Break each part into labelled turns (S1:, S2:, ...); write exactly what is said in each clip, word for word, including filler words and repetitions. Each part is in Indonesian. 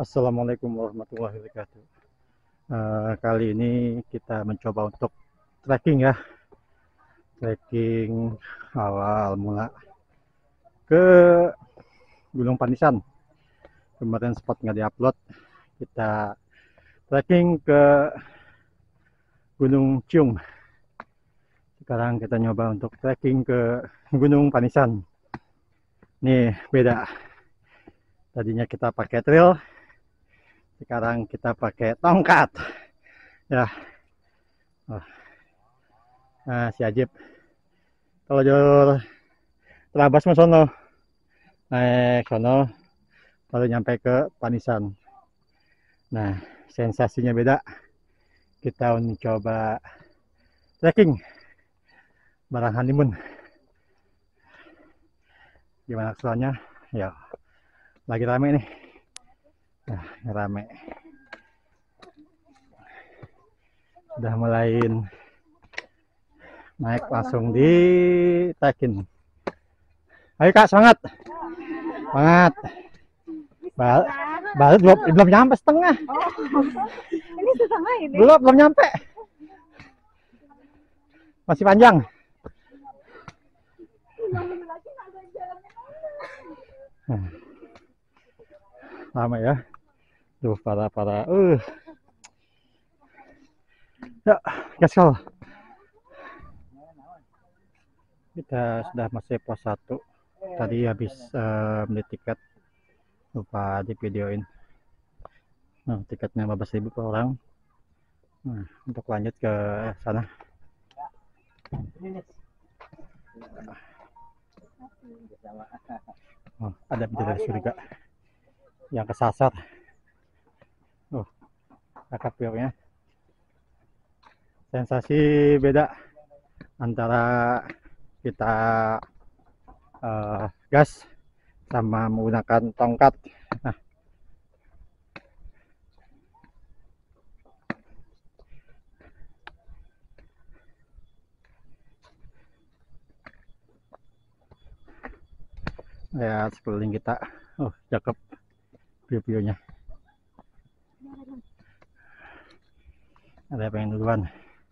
S1: Assalamualaikum warahmatullahi wabarakatuh. Uh, kali ini kita mencoba untuk trekking ya, trekking awal mula ke Gunung Panisan. Kemarin sempat nggak diupload, kita trekking ke Gunung Ciung. Sekarang kita nyoba untuk trekking ke Gunung Panisan. Nih beda. Tadinya kita pakai trail, sekarang kita pakai tongkat. Ya, oh. Nah si Ajib, kalau jalur terabas mas sono, naik sono, baru nyampe ke Panisan. Nah sensasinya beda. Kita mencoba trekking barang honeymoon. Gimana keseruannya? Ya, lagi rame nih. Nah, rame. Udah mulai naik langsung di trekking. Ayo Kak, semangat. Semangat. Bal baru belum, belum nyampe setengah.
S2: Oh, ini setengah ini.
S1: Belum, belum nyampe. Masih panjang. Nah, lama ya. Tuh para para. Uh. Ya, gaskal. Kita sudah masuk pos satu. Tadi habis uh, beli tiket, lupa di videoin. Nah, tiketnya lima belas ribu per orang. Nah, untuk lanjut ke sana. Oh, ada bidadari surga yang kesasar. Oh, kakak pioknya. Sensasi beda antara kita uh, gas sama menggunakan tongkat. Nah, ya sekeliling kita. Oh, cakep view-viewnya. Ada yang duluan.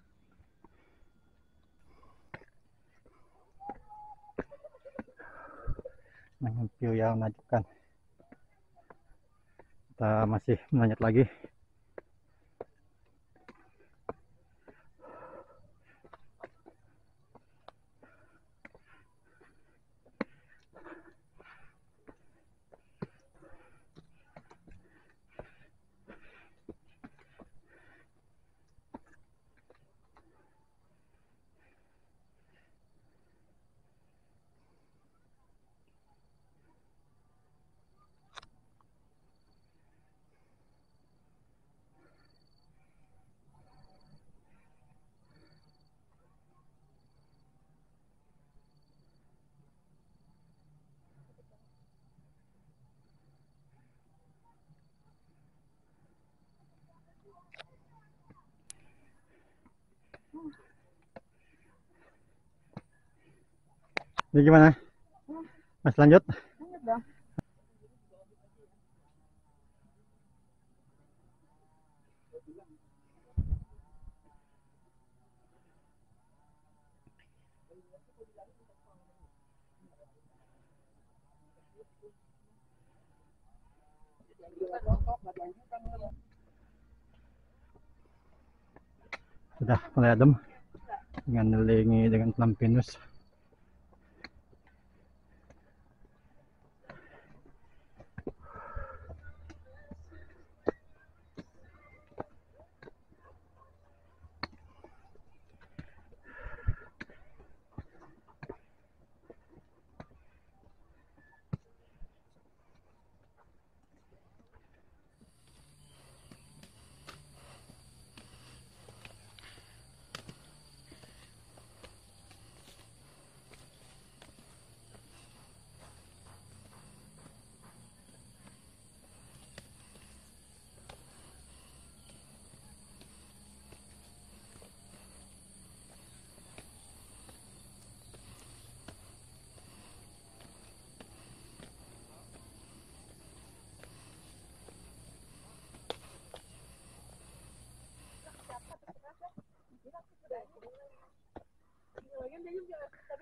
S1: Nah, view yang menakjubkan. Kita masih melanjut lagi. Ini gimana? Mas lanjut?
S2: Lanjut dong.
S1: Sudah mulai adem dengan dilingi dengan enam pinus.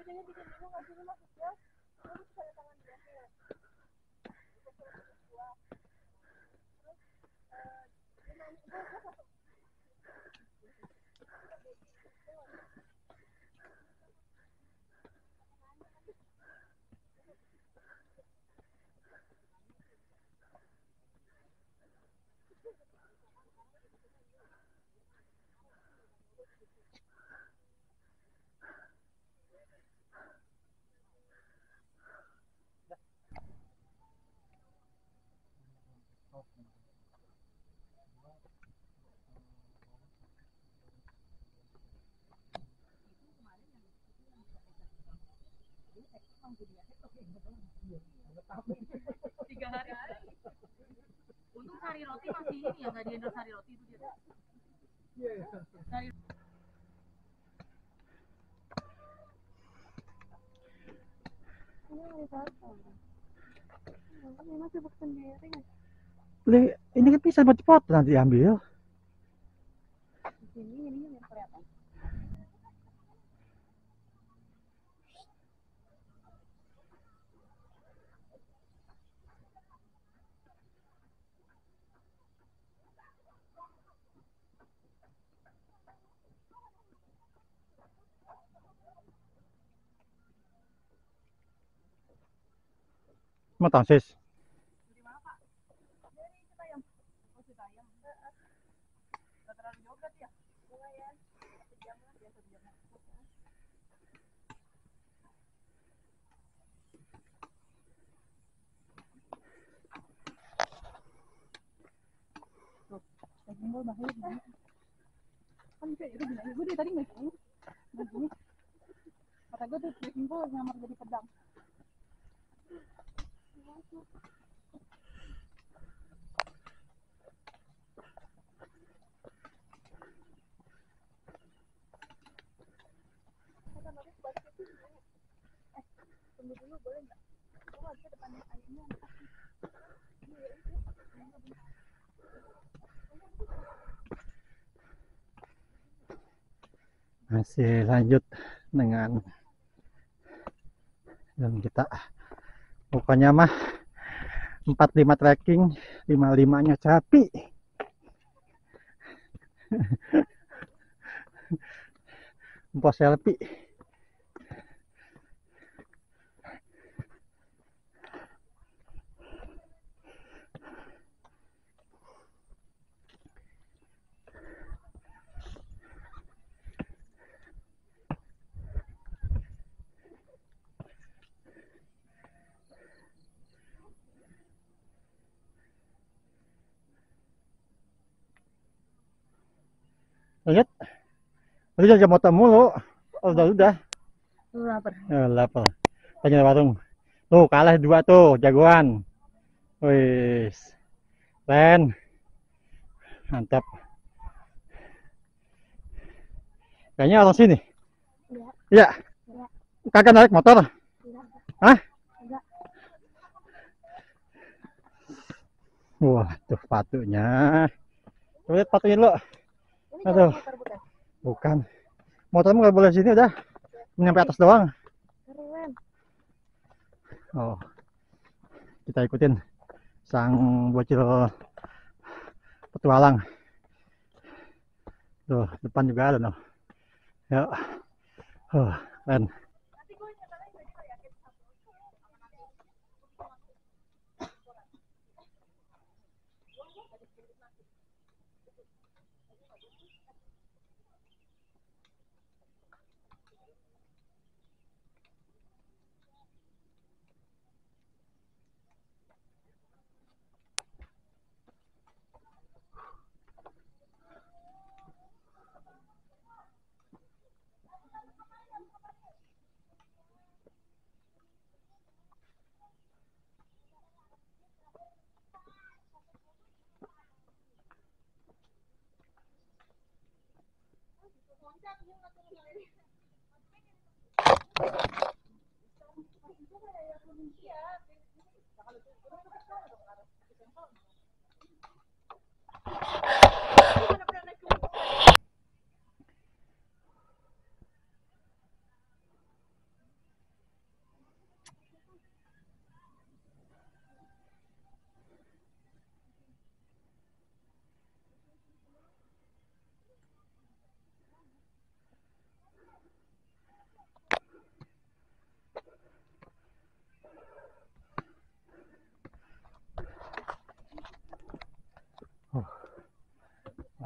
S2: Tiga hari. Untung sari roti masih ini ya, nggak di endorse sari roti itu dia. Sari ini masih sibuk sendiri.
S1: Ini kan bisa buat foto nanti ambil.
S2: Di sini ini yang kelihatan.
S1: Mau tahu sis?
S2: Dari mana Pak? Dari Citayam. Oh Citayam. Nggak terlalu jauh berarti ya? Lumayan. Satu jam lah ya, satu jam. Tuh, daging gua bahaya banget. Kan bisa itu gini, gue dari tadi nggak tahu. Nggak gini. Kata gue tuh daging gua nyamar jadi pedang. Tunggu dulu boleh nggak? Gue nggak bisa depan ayamnya.
S1: Masih lanjut dengan dan kita pokoknya mah empat puluh lima trekking, lima puluh lima nya capi. Empos selfie. Lihat, udah jangan motor mulu. Oh, udah udah.
S2: Lu lapar.
S1: Eh, lapar. Tanya warung. Tuh kalah dua tuh jagoan. Wis, Len, mantap. Kayaknya orang sini. Iya.
S2: Iya.
S1: Kagak naik motor.
S2: Iya.
S1: Hah?
S2: Enggak.
S1: Wah, tuh sepatunya. Lihat sepatunya dulu.
S2: Ini
S1: Aduh.
S2: motor bukan?
S1: Bukan. Motormu nggak boleh sini udah. Nyampe atas doang.
S2: Keren.
S1: Oh. Kita ikutin sang bocil petualang. Tuh, depan juga ada noh. Yuk. Huh, keren.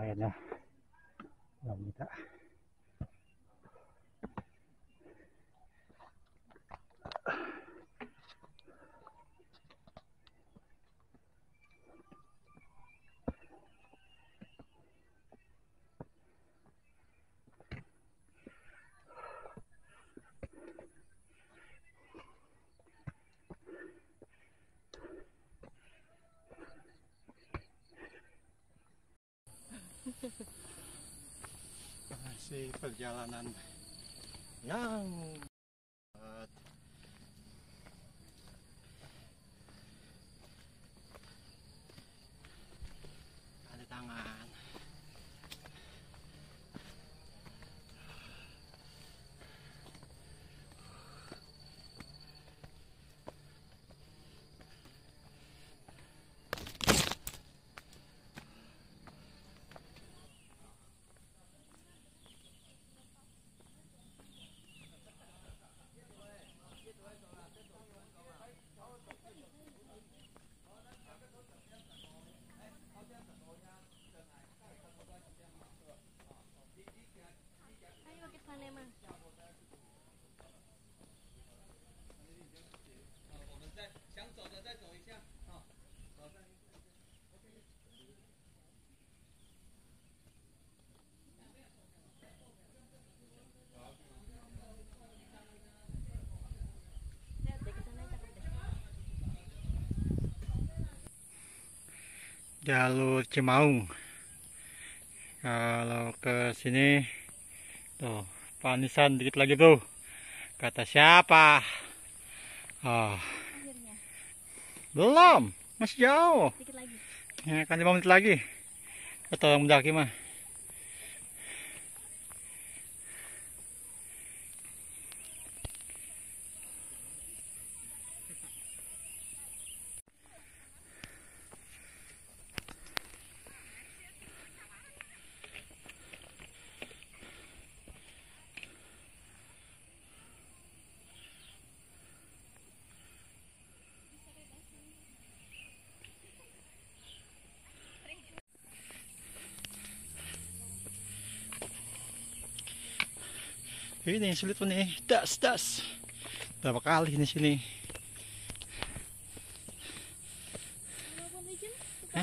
S1: kayaknya belum bisa. Masih perjalanan yang ada tangan. Jalur Cimaung. Kalau ke sini tuh panisan dikit lagi tuh. Kata siapa? Oh. Belum, masih jauh.
S2: Dikit lagi.
S1: Ya, kan lima menit lagi. Kata orang mendaki mah. Ini sulit pun nih, das das. Berapa kali di sini? Hah?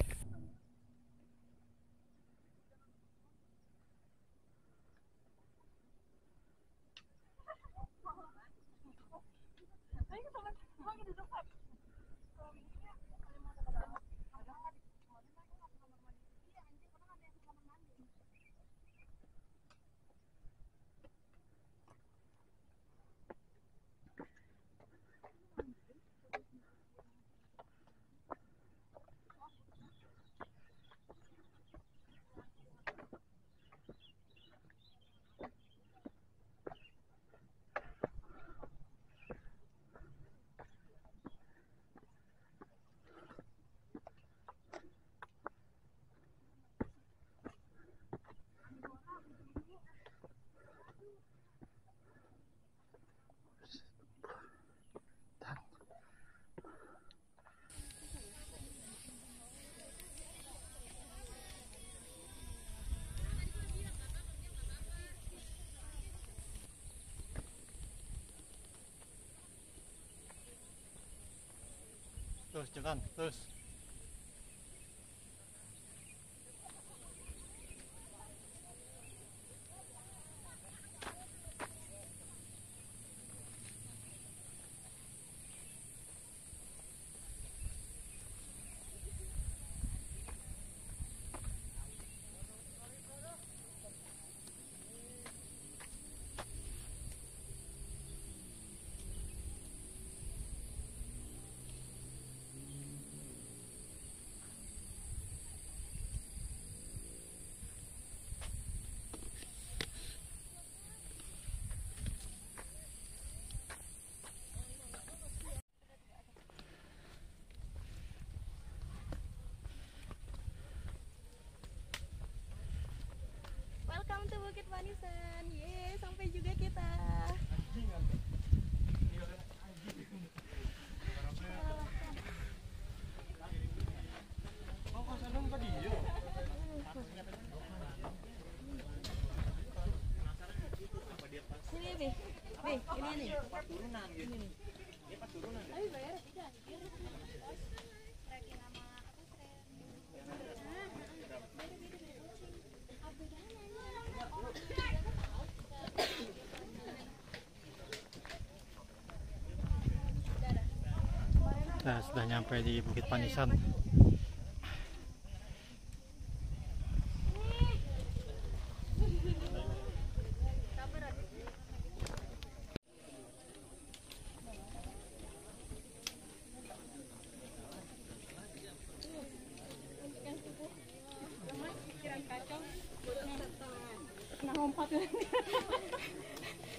S1: Terus jalan, terus.
S2: Welcome to Bukit Manisan. Yeay, sampai juga kita. Oh, Nih, ini nih.
S1: Nah, sudah nyampe di Bukit Panisan.
S2: Nah, lompat.